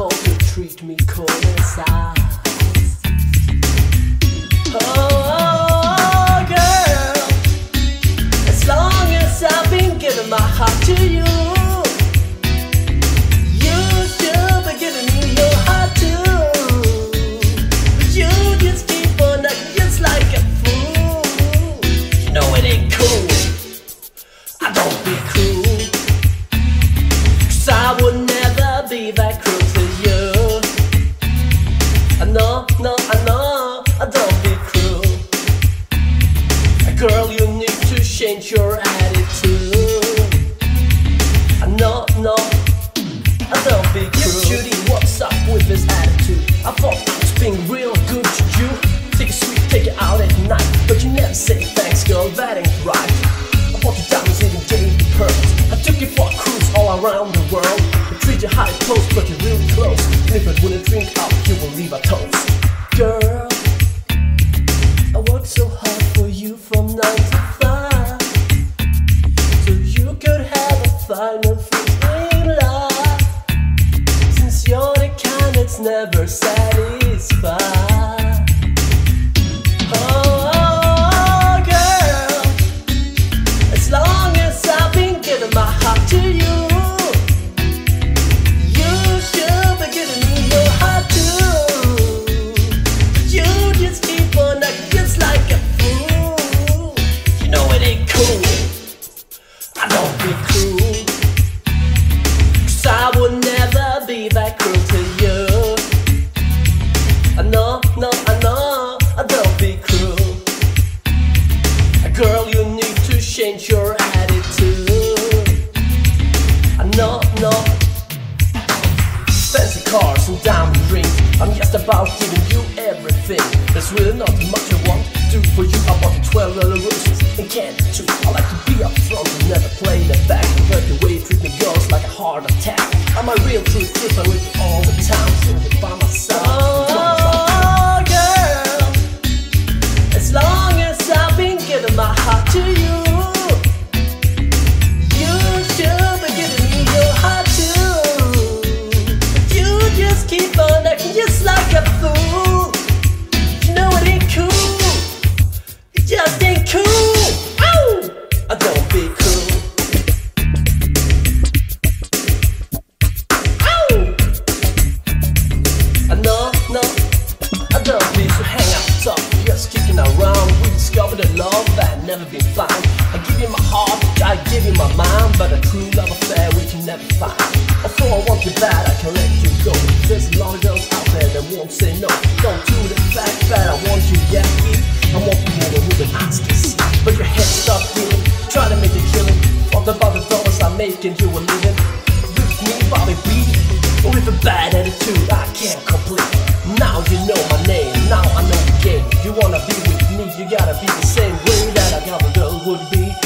cold, you treat me cold as ice. Oh, girl, as long as I've been giving my heart to you, you should be giving me your heart too. You just keep on acting just like a fool. You know it ain't cool. I don't be cruel, 'cause I would never be that cruel to you. I know, I don't be cruel. Girl, you need to change your attitude. I know, I don't be cruel. Judy, what's up with this attitude? I thought I was being real good to you. Take it sweet, take it out at night, but you never say thanks, girl, that ain't right. I bought you diamonds, even gave you pearls. I took you for a cruise all around the world. I treat you high close, but you're really close. And if I wouldn't drink up, you will leave a toast. Girl, I worked so hard for you from 9 to 5, so you could have a final feeling love. Since you're the kind that's never satisfied. Oh, girl, as long as I've been giving my heart to you, you should be giving me your heart too. You just keep on acting just like a fool. You know it ain't cool. I don't be cruel, 'cause I would never be that cruel to you. I know, I don't be cruel. Girl, you need to change your attitude. I know. Fancy cars and diamond rings, I'm just about giving you everything. There's really not much I want to do for you. I want 12 little roses and candy too. I like to be up front and never play the back. But the way you treat me goes like a heart attack. I'm a real truth, I'm with you all the time, so you're by my side. Oh, girl, as long as I've been giving my heart to you, you should be giving me your heart too. You just keep on acting just like a fool. You know it ain't cool. It just ain't cool. Oh, I don't be cool. Oh, I know, I don't be so hang out tough, just kicking around. We discovered a love that never been found. I give you my heart, I give you my mind, but a true love affair we can never find. Although I want you bad, I can let you go. There's a lot of girls out there that won't say no. Don't do the fact that I want you, yeah, I want you more than with an eyes to see. But your head stop feeling, try to make a killing. Thought about the dollars I make and you were living with me, Bobby B. With a bad attitude, I can't complete. Now you know my name, now I know the game. You wanna be with me, you gotta be the same way that a girl would be.